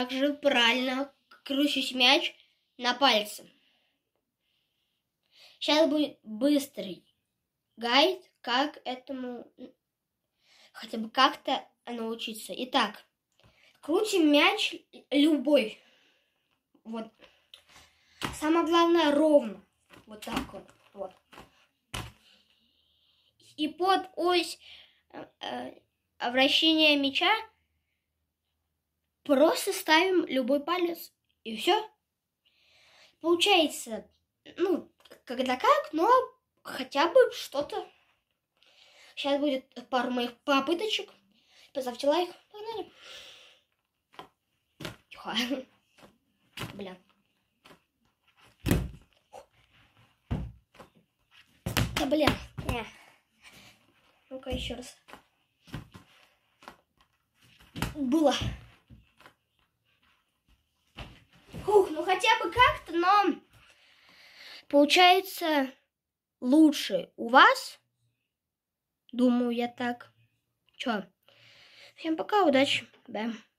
Также правильно крутить мяч на пальце. Сейчас будет быстрый гайд, как этому хотя бы как-то научиться. Итак, крутим мяч любой. Вот. Самое главное ровно. Вот так вот. Вот. И под ось вращения мяча просто ставим любой палец. И все. Получается, ну, когда как, но хотя бы что-то. Сейчас будет пару моих попыточек. Поставьте лайк. Погнали. Тихо. Бля. Да, бля. Ну-ка еще раз. Было. Фух, ну хотя бы как-то, но получается лучше у вас. Думаю, я так. Чё? Всем пока, удачи. Да.